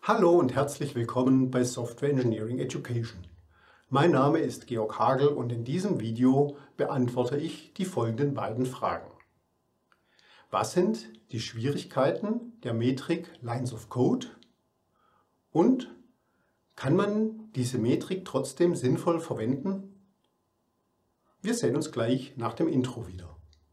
Hallo und herzlich willkommen bei Software Engineering Education. Mein Name ist Georg Hagel und in diesem Video beantworte ich die folgenden beiden Fragen. Was sind die Schwierigkeiten der Metrik Lines of Code? Und kann man diese Metrik trotzdem sinnvoll verwenden? Wir sehen uns gleich nach dem Intro wieder.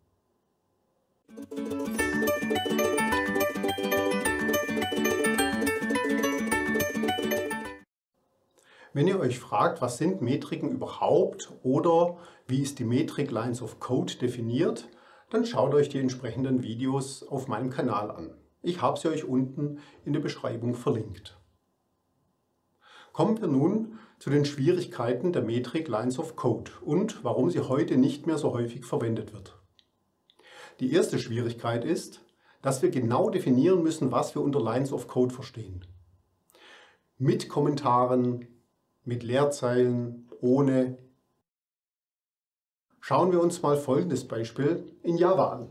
Wenn ihr euch fragt, was sind Metriken überhaupt oder wie ist die Metrik Lines of Code definiert, dann schaut euch die entsprechenden Videos auf meinem Kanal an. Ich habe sie euch unten in der Beschreibung verlinkt. Kommen wir nun zu den Schwierigkeiten der Metrik Lines of Code und warum sie heute nicht mehr so häufig verwendet wird. Die erste Schwierigkeit ist, dass wir genau definieren müssen, was wir unter Lines of Code verstehen. Mit Kommentaren, mit Leerzeilen, ohne. Schauen wir uns mal folgendes Beispiel in Java an.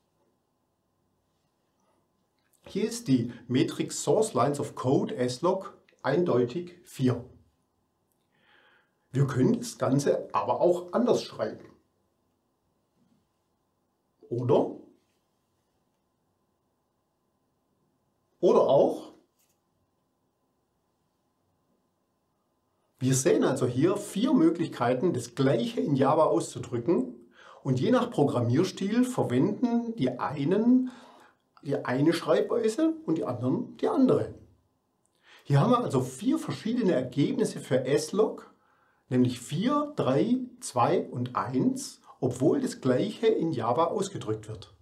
Hier ist die Metrik Source Lines of Code slog eindeutig 4. Wir können das Ganze aber auch anders schreiben. Oder auch, wir sehen also hier 4 Möglichkeiten, das Gleiche in Java auszudrücken und je nach Programmierstil verwenden die einen die eine Schreibweise und die anderen die andere. Hier haben wir also 4 verschiedene Ergebnisse für slog, nämlich 4, 3, 2 und 1, obwohl das Gleiche in Java ausgedrückt wird.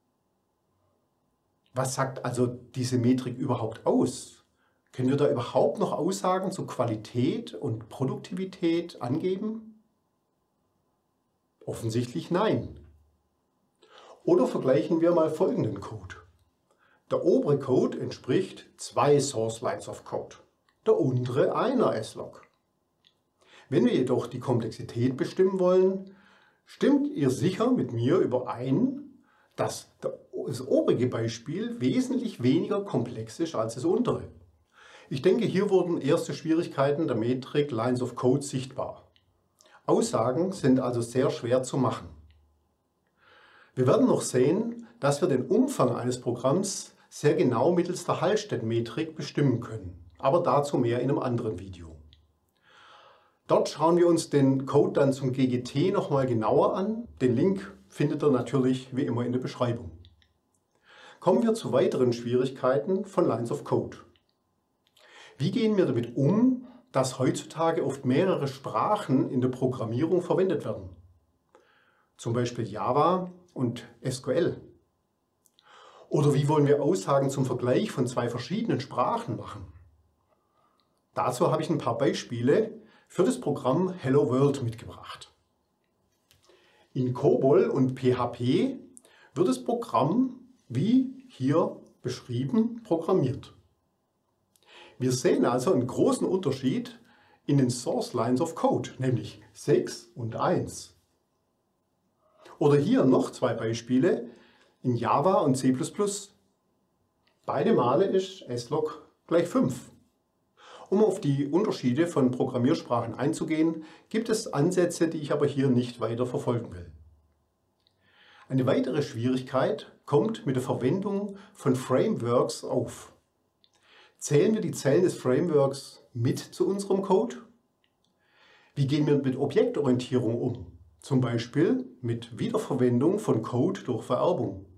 Was sagt also diese Metrik überhaupt aus? Können wir da überhaupt noch Aussagen zu Qualität und Produktivität angeben? Offensichtlich nein. Oder vergleichen wir mal folgenden Code. Der obere Code entspricht 2 Source Lines of Code, der untere einer slog. Wenn wir jedoch die Komplexität bestimmen wollen, stimmt ihr sicher mit mir überein, dass das obere Beispiel wesentlich weniger komplex ist als das untere. Ich denke, hier wurden erste Schwierigkeiten der Metrik Lines of Code sichtbar. Aussagen sind also sehr schwer zu machen. Wir werden noch sehen, dass wir den Umfang eines Programms sehr genau mittels der Hallstett-Metrik bestimmen können, aber dazu mehr in einem anderen Video. Dort schauen wir uns den Code dann zum GGT nochmal genauer an. Den Link findet ihr natürlich wie immer in der Beschreibung. Kommen wir zu weiteren Schwierigkeiten von Lines of Code. Wie gehen wir damit um, dass heutzutage oft mehrere Sprachen in der Programmierung verwendet werden? Zum Beispiel Java und SQL. Oder wie wollen wir Aussagen zum Vergleich von 2 verschiedenen Sprachen machen? Dazu habe ich ein paar Beispiele für das Programm Hello World mitgebracht. In COBOL und PHP wird das Programm, wie hier beschrieben, programmiert. Wir sehen also einen großen Unterschied in den Source Lines of Code, nämlich 6 und 1. Oder hier noch 2 Beispiele in Java und C++. Beide Male ist slog gleich 5. Um auf die Unterschiede von Programmiersprachen einzugehen, gibt es Ansätze, die ich aber hier nicht weiter verfolgen will. Eine weitere Schwierigkeit kommt mit der Verwendung von Frameworks auf. Zählen wir die Zeilen des Frameworks mit zu unserem Code? Wie gehen wir mit Objektorientierung um? Zum Beispiel mit Wiederverwendung von Code durch Vererbung.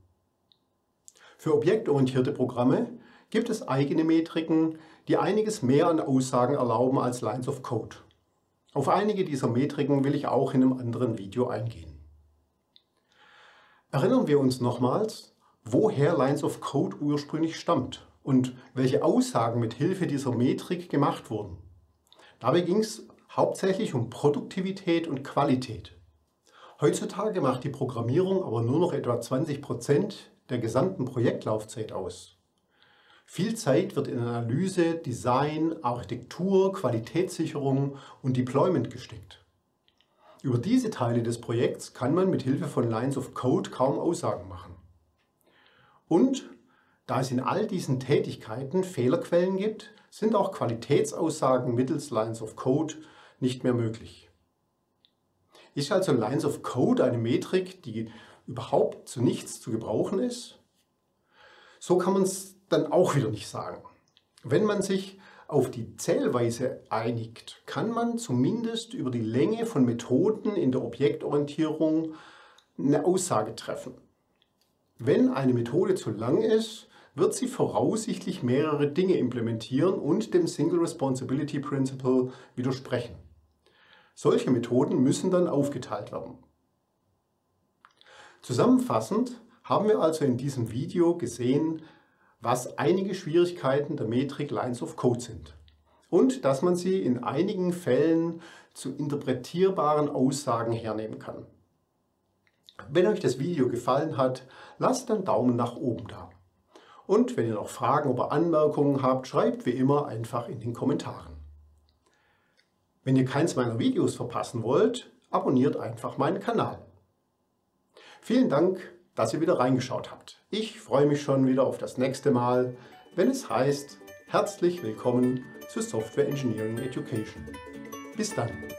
Für objektorientierte Programme gibt es eigene Metriken, die einiges mehr an Aussagen erlauben als Lines of Code. Auf einige dieser Metriken will ich auch in einem anderen Video eingehen. Erinnern wir uns nochmals, woher Lines of Code ursprünglich stammt und welche Aussagen mit Hilfe dieser Metrik gemacht wurden. Dabei ging es hauptsächlich um Produktivität und Qualität. Heutzutage macht die Programmierung aber nur noch etwa 20% der gesamten Projektlaufzeit aus. Viel Zeit wird in Analyse, Design, Architektur, Qualitätssicherung und Deployment gesteckt. Über diese Teile des Projekts kann man mit Hilfe von Lines of Code kaum Aussagen machen. Und Da es in all diesen Tätigkeiten Fehlerquellen gibt, sind auch Qualitätsaussagen mittels Lines of Code nicht mehr möglich. Ist also Lines of Code eine Metrik, die überhaupt zu nichts zu gebrauchen ist? So kann man es dann auch wieder nicht sagen. Wenn man sich auf die Zählweise einigt, kann man zumindest über die Länge von Methoden in der Objektorientierung eine Aussage treffen. Wenn eine Methode zu lang ist, wird sie voraussichtlich mehrere Dinge implementieren und dem Single Responsibility Principle widersprechen. Solche Methoden müssen dann aufgeteilt werden. Zusammenfassend haben wir also in diesem Video gesehen, was einige Schwierigkeiten der Metrik Lines of Code sind und dass man sie in einigen Fällen zu interpretierbaren Aussagen hernehmen kann. Wenn euch das Video gefallen hat, lasst einen Daumen nach oben da. Und wenn ihr noch Fragen oder Anmerkungen habt, schreibt wie immer einfach in den Kommentaren. Wenn ihr keins meiner Videos verpassen wollt, abonniert einfach meinen Kanal. Vielen Dank, dass ihr wieder reingeschaut habt. Ich freue mich schon wieder auf das nächste Mal, wenn es heißt, herzlich willkommen zu Software Engineering Education. Bis dann.